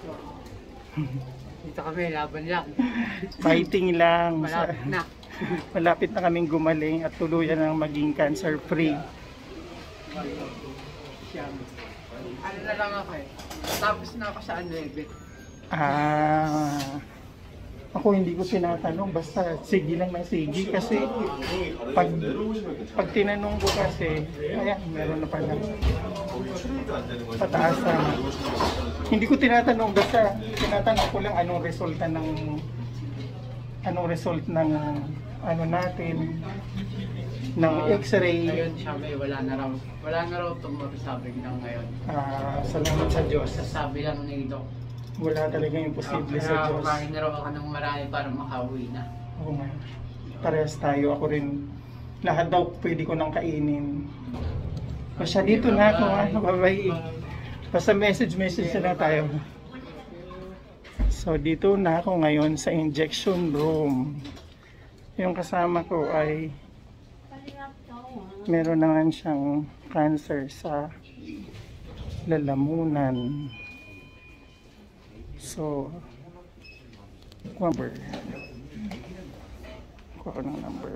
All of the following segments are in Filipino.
Dito kami, laban lang. Fighting lang. Malapit na. Malapit na kaming gumaling at tuluyan ng maging cancer-free. Ano na lang ako eh. Tapos na ako sa 9. Ako hindi ko tinatanong, basta sige lang ng sige kasi pag tinanong ko kasi, ayan, meron na pala pataas na. Hindi ko tinatanong, basta tinatanong ko lang anong result ng ano natin ng x-ray. Ngayon siya may wala na raw tumasabi ng ngayon. Salamat sa Diyos. Sasabi lang ni Doc. Wala talaga imposible sa Diyos. Kumain na raw ako ng marami para makauwi na. Oo nga. Parehas tayo. Ako rin. Lahat daw pwede ko nang kainin. Basta dito na ako. Bye-bye. Basta message na tayo. So dito na ako ngayon sa injection room. Yung kasama ko ay meron naman siyang cancer sa lalamunan. So, number. Kuha ng number.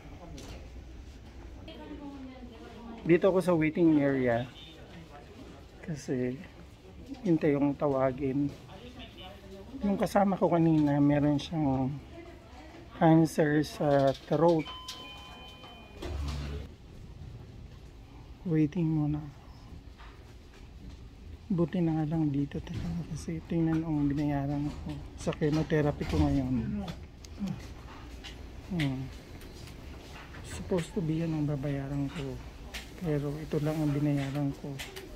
Dito ako sa waiting area kasi hintay yung tawagin. Yung kasama ko kanina, meron siyang cancer sa throat. Waiting muna. Buti na nga lang dito talaga kasi tingnan ang binayaran ko sa chemotherapy ko ngayon. Supposed to be yan ang babayaran ko, pero ito lang ang binayaran ko.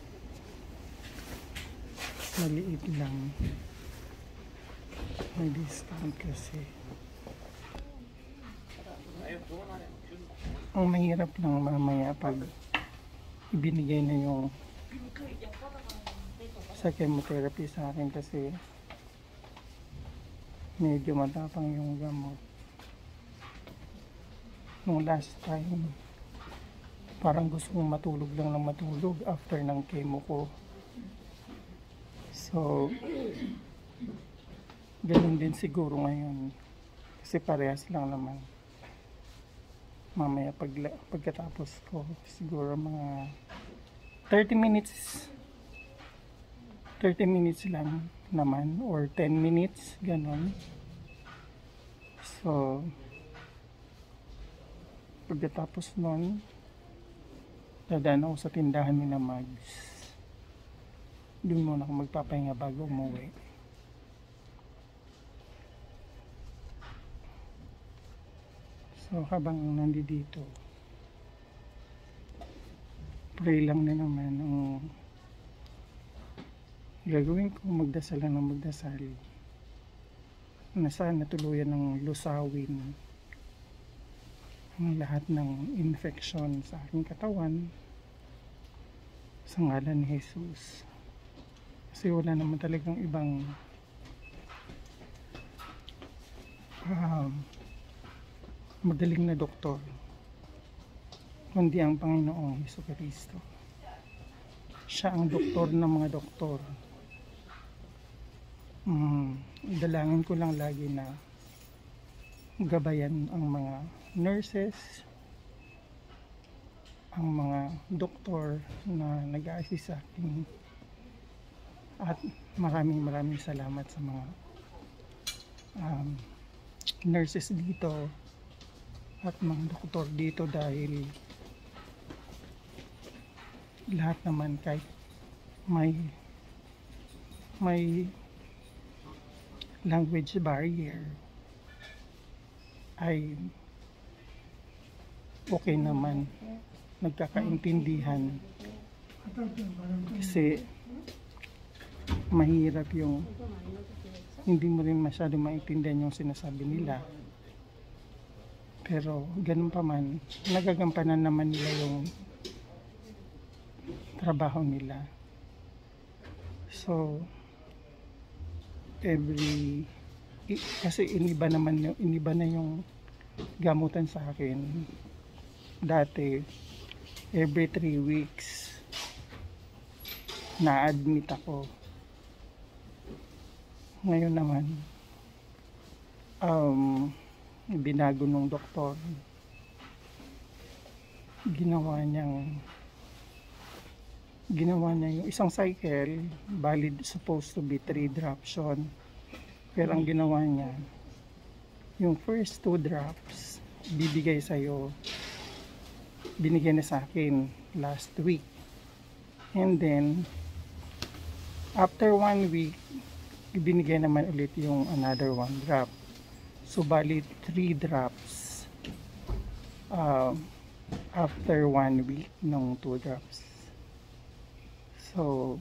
Maliit lang. May discount kasi. Ang mahirap lang mamaya pag ibinigay na yung sa chemotherapy sa akin kasi medyo matapang yung gamot. Nung last time parang gusto kong matulog lang ng matulog after ng chemo ko. So ganun din siguro ngayon kasi parehas lang naman. Mamaya pagkatapos ko siguro mga 30 minutes lang naman or 10 minutes ganon. So pagkatapos nun dadaan ako sa tindahan ni na Mags. Doon muna ako magpapahinga bago umuwi. So habang nandito pray lang na naman ang gagawin ko, magdasal lang ng magdasal na sana tuluyan ng lusawin ang lahat ng infection sa aking katawan sa ngalan ni Jesus. Kasi wala naman talagang ibang magaling na doktor kundi ang Panginoong Jesucristo. Siya ang doktor ng mga doktor. Dalangin ko lang lagi na gabayan ang mga nurses, ang mga doktor na nag-a-assist sa akin, at maraming salamat sa mga nurses dito at mga doktor dito dahil lahat naman kahit may language barrier ay okay naman, nagkakaintindihan kasi mahirap yung hindi mo rin masyado maintindihan yung sinasabi nila, pero ganun pa man nagagampanan naman nila yung trabaho nila. So kasi iniba na yung gamutan sa akin. Dati every 3 weeks na-admit ako. Ngayon naman, binago nung doktor. Ginawa niya yung isang cycle, valid, supposed to be 3 drops yun. Pero ang ginawa niya, yung first 2 drops, bibigay sa'yo, binigyan na sa akin last week. And then, after 1 week, ibinigay naman ulit yung another 1 drop. So, bali 3 drops after 1 week ng 2 drops. So,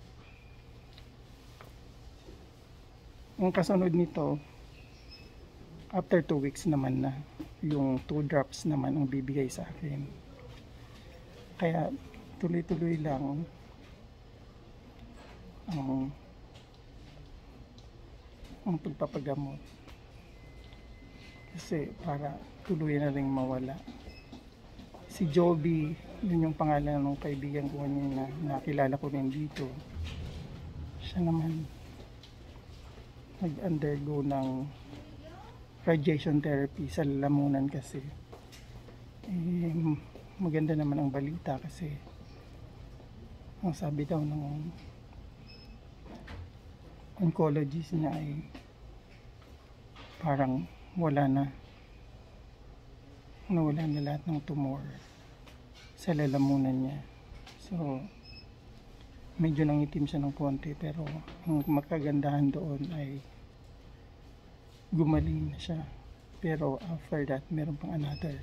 ang kasunod nito, after 2 weeks naman na, yung 2 drops naman ang bibigay sa akin. Kaya, tuloy-tuloy lang ang pagpapagamot. Kasi para tuluyan na rin mawala. Si Joby, yun yung pangalan ng kaibigan ko na nakilala ko rin dito. Siya naman nag-undergo ng radiation therapy sa lalamunan kasi. Maganda naman ang balita kasi ang sabi daw ng oncologist niya ay parang nawala na lahat ng tumor sa lalamunan niya. So, medyo nangitim siya ng konti, pero ang makagandahan doon ay gumaling na siya. Pero after that, meron pang another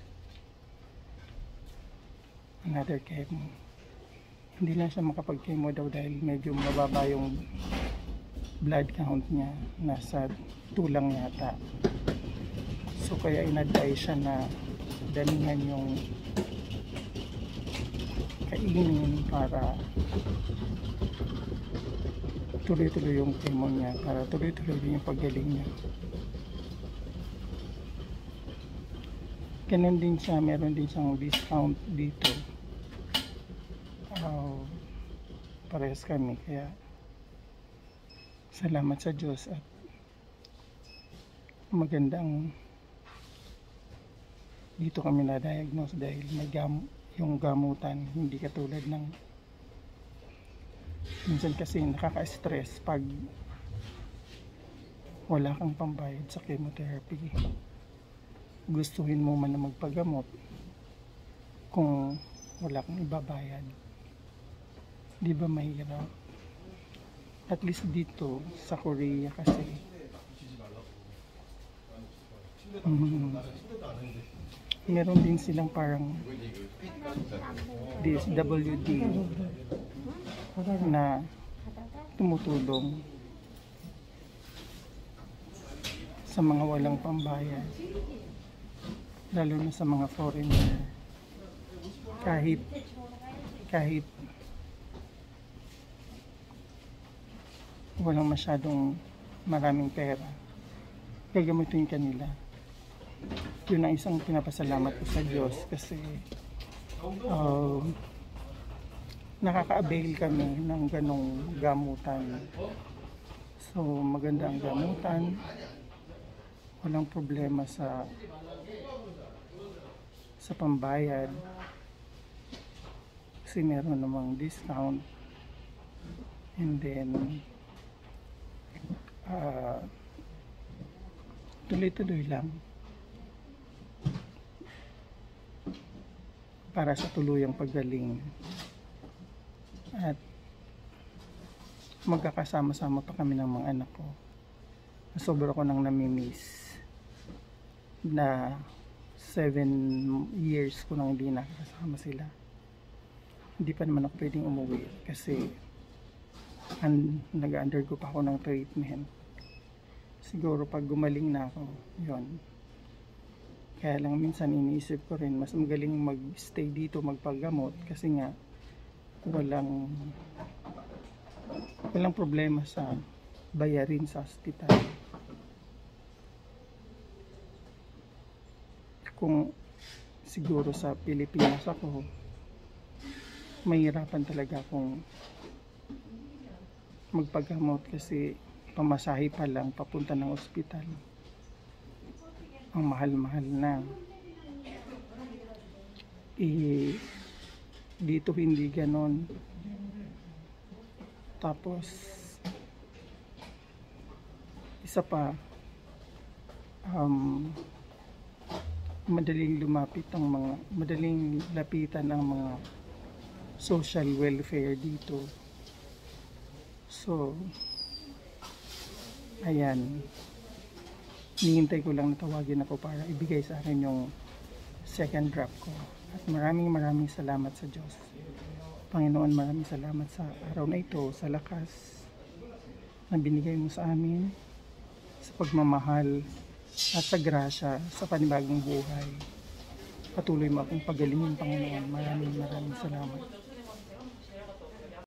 chemo. Hindi na siya makapag-chemo daw dahil medyo mababa yung blood count niya, nasa 2 lang yata. So kaya in-advise siya na damihan yung kainin para tuloy-tuloy yung chemo niya, para tuloy-tuloy din yung paggaling niya. Ganun din siya, meron din siyang discount dito. Parehas kami, kaya salamat sa Diyos at magandang dito kami na-diagnose dahil may yung gamutan, hindi katulad ng minsan kasi nakaka-stress pag wala kang pambayad sa chemotherapy. Gustuhin mo man na magpagamot kung wala kang ibabayad. Di ba mahirap? At least dito sa Korea kasi meron din silang parang DSWD na tumutulong sa mga walang pambayad, lalo na sa mga foreigner. Kahit walang masyadong maraming pera, gagamitin kanila. Yun ang isang pinapasalamat ko sa Diyos kasi nakaka-avail kami ng ganong gamutan. So maganda ang gamutan, walang problema sa pambayad kasi meron namang discount, and then tuloy-tuloy lang para sa tuluyang paggaling at magkakasama-sama pa kami ng mga anak ko. Sobra ko nang namimiss na 7 years ko nang hindi nakakasama sila. Hindi pa naman ako pwedeng umuwi kasi nag-undergo pa ako ng treatment. Siguro pag gumaling na ako, yon. Kaya lang minsan iniisip ko rin mas magaling mag-stay dito magpagamot kasi nga walang problema sa bayarin sa hospital. Kung siguro sa Pilipinas ako, mahirapan talaga akong magpagamot kasi pamasahe pa lang papunta ng ospital. Ang mahal-mahal na. Dito hindi ganon. Tapos isa pa, madaling lapitan ang mga social welfare dito. So ayan, hinihintay ko lang na tawagin ako para ibigay sa akin yung second drop ko. At maraming salamat sa Diyos. Panginoon, maraming salamat sa araw na ito, sa lakas na binigay mo sa amin, sa pagmamahal at sa grasya sa panibagong buhay. Patuloy mo akong pagalingin, Panginoon. Maraming salamat.